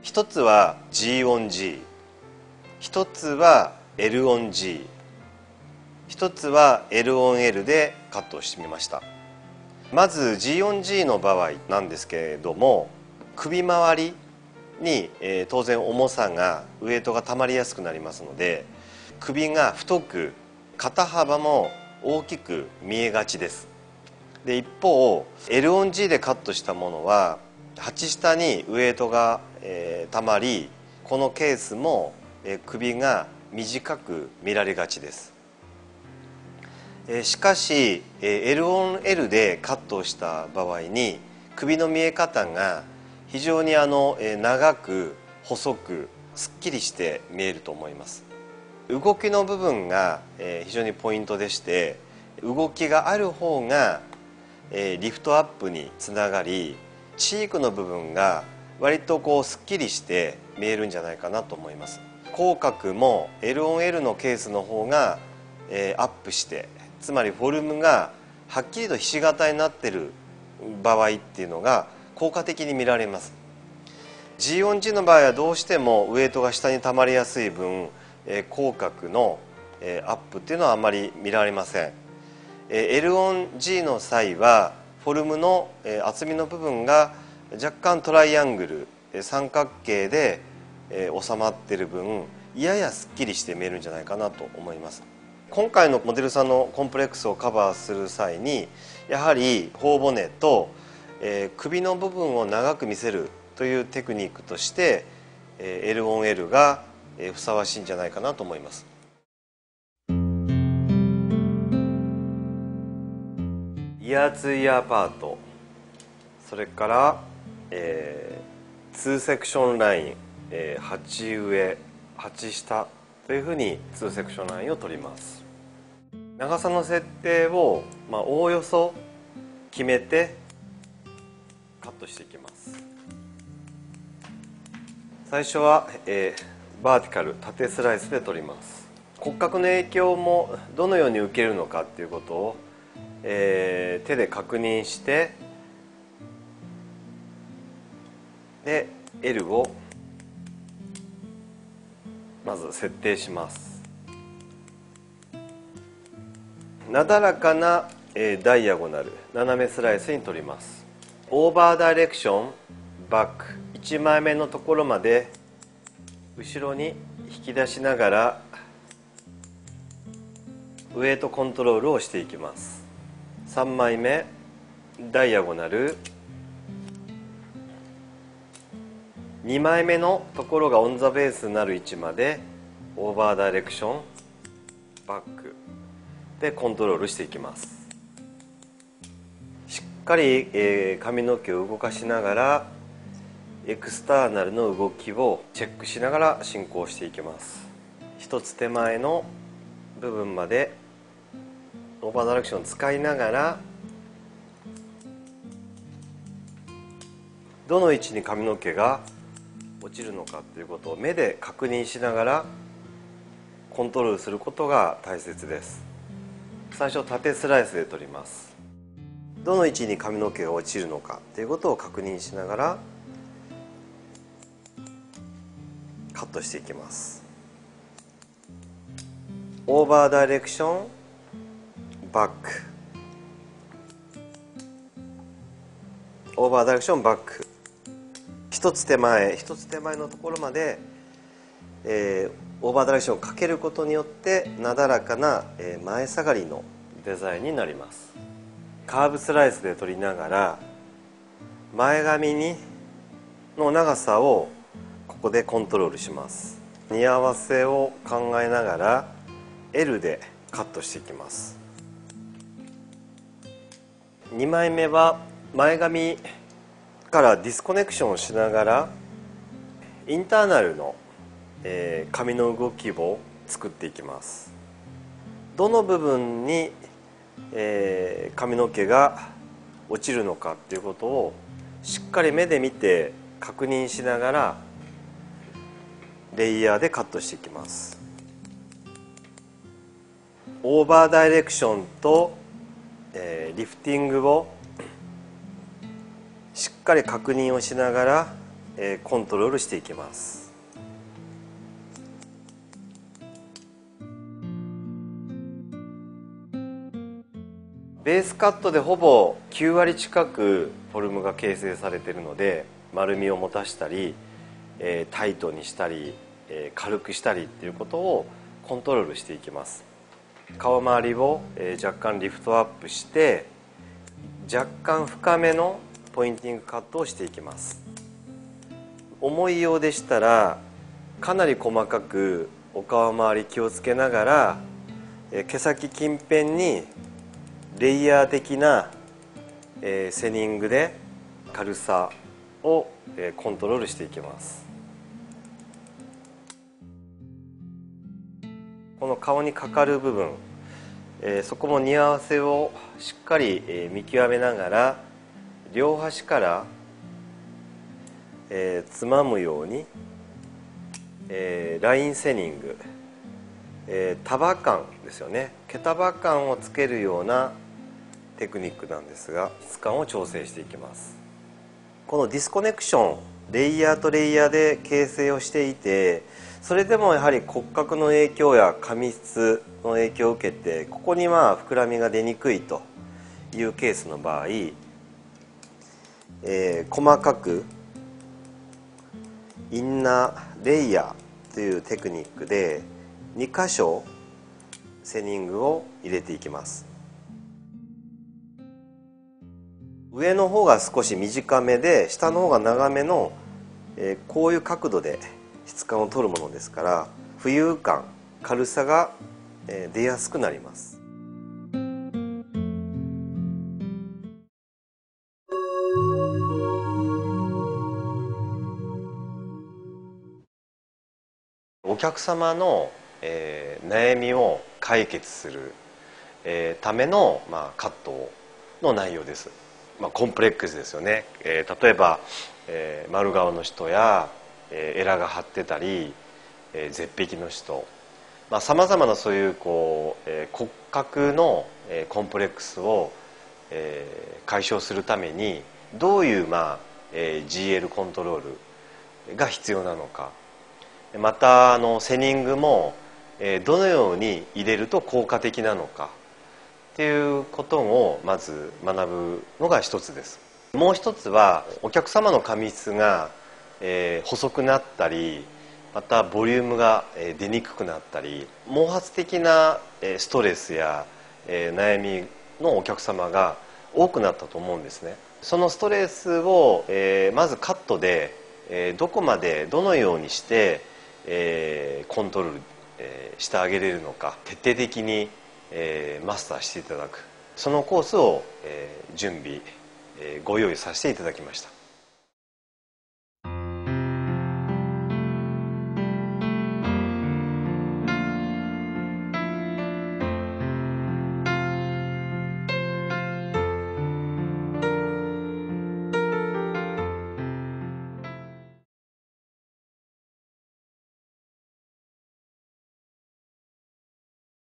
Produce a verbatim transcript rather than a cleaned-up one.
一つは G オン G、 一つは L オン G、 一つは L オン L でカットをしてみました。まず G オン G の場合なんですけれども、首周りに、えー、当然重さがウエイトがたまりやすくなりますので、首が太く肩幅も大きく見えがちです。で一方 エルオンジー でカットしたものは鉢下にウエイトが、えー、たまり、このケースも、えー、首が短く見られがちです。えー、しかし、えー、エルオンエル でカットをした場合に首の見え方が非常にあの、えー、長く細くすっきりして見えると思います。動きの部分が、えー、非常にポイントでして、動きがある方が、えー、リフトアップにつながり、チークの部分が割とこうすっきりして見えるんじゃないかなと思います。口角も エルオンエル のケースの方が、えー、アップして、つまりフォルムがはっきりとひし形になっている場合っていうのが効果的に見られます。 ジーオンジー の場合はどうしてもウエイトが下に溜まりやすい分、えー、口角の、えー、アップっていうのはあまり見られません。えー、エルオンジー の際はフォルムの、えー、厚みの部分が若干トライアングル、えー、三角形で、えー、収まっている分ややすっきりして見えるんじゃないかなと思います。今回のモデルさんのコンプレックスをカバーする際にやはり頬骨と、えー、首の部分を長く見せるというテクニックとして、えー、エルオンエル がふさわしいんじゃないかなと思います。イヤーツーイヤーパート、それから、えー、ツーセクションライン、えー、鉢上鉢下というふうにツーセクションラインを取ります。長さの設定を、まあ、おおよそ決めてカットしていきます。最初は、えー、バーティカル縦スライスで取ります。骨格の影響もどのように受けるのかということを、えー、手で確認して、で L をまず設定します。なだらかな、えー、ダイアゴナル斜めスライスに取ります。オーバーダイレクションバックいちまいめのところまで後ろに引き出しながらウエイトコントロールをしていきます。さんまいめダイアゴナル、にまいめのところがオンザベースになる位置までオーバーダイレクションバックでコントロールしていきます。しっかり、えー、髪の毛を動かしながらエクスターナルの動きをチェックしながら進行していきます。一つ手前の部分までオーバーダイレクションを使いながらどの位置に髪の毛が落ちるのかということを目で確認しながらコントロールすることが大切です。最初縦スライスで取ります。どの位置に髪の毛が落ちるのかということを確認しながらカットしていきます。オーバーダイレクションバックオーバーダイレクションバック、一つ手前一つ手前のところまで、えー、オーバーダイレクションをかけることによってなだらかな、えー、前下がりのデザインになります。カーブスライスで取りながら前髪にの長さをここでコントロールします。似合わせを考えながら エル でカットしていきます。にまいめは前髪からディスコネクションをしながらインターナルの、えー、髪の動きを作っていきます。どの部分に、えー、髪の毛が落ちるのかっていうことをしっかり目で見て確認しながらレイヤーでカットしていきます。オーバーダイレクションと、えー、リフティングをしっかり確認をしながらえー、コントロールしていきます。ベースカットでほぼきゅうわり近くフォルムが形成されているので、丸みを持たしたり、えー、タイトにしたり、えー、軽くしたりっていうことをコントロールしていきます。顔周りを、えー、若干リフトアップして若干深めのポインティングカットをしていきます。重いようでしたらかなり細かくお顔周り気をつけながら、えー、毛先近辺にレイヤー的な、えー、セニングで軽さを、えー、コントロールしていきます。この顔にかかる部分、えー、そこも似合わせをしっかり、えー、見極めながら両端から、えー、つまむように、えー、ラインセニング、えー、束感ですよね、毛束感をつけるようなテクニックなんですが、質感を調整していきます。このディスコネクション、レイヤーとレイヤーで形成をしていて、それでもやはり骨格の影響や髪質の影響を受けて、ここにまあ膨らみが出にくいというケースの場合、えー、細かくインナーレイヤーというテクニックでに箇所セニングを入れていきます。上の方が少し短めで下の方が長めの、えー、こういう角度で質感を取るものですから、浮遊感、軽さが、えー、出やすくなります。お客様の、えー、悩みを解決する、えー、ための、まあ、カットの内容です。まあ、コンプレックスですよね。えー、例えば、えー、丸顔の人や、えー、エラが張ってたり、えー、絶壁の人、さまざ、まなそういう、こう、えー、骨格の、えー、コンプレックスを、えー、解消するためにどういう、まあえー、ジーエル コントロールが必要なのか、またあのセニングも、えー、どのように入れると効果的なのかっていうことをまず学ぶのが一つです。もう一つはお客様の髪質が、えー、細くなったり、またボリュームが出にくくなったり、毛髪的なストレスや悩みのお客様が多くなったと思うんですね。そのストレスをまずカットでどこまでどのようにしてコントロールしてあげれるのか、徹底的にマスターしていただく、そのコースを準備ご用意させていただきました。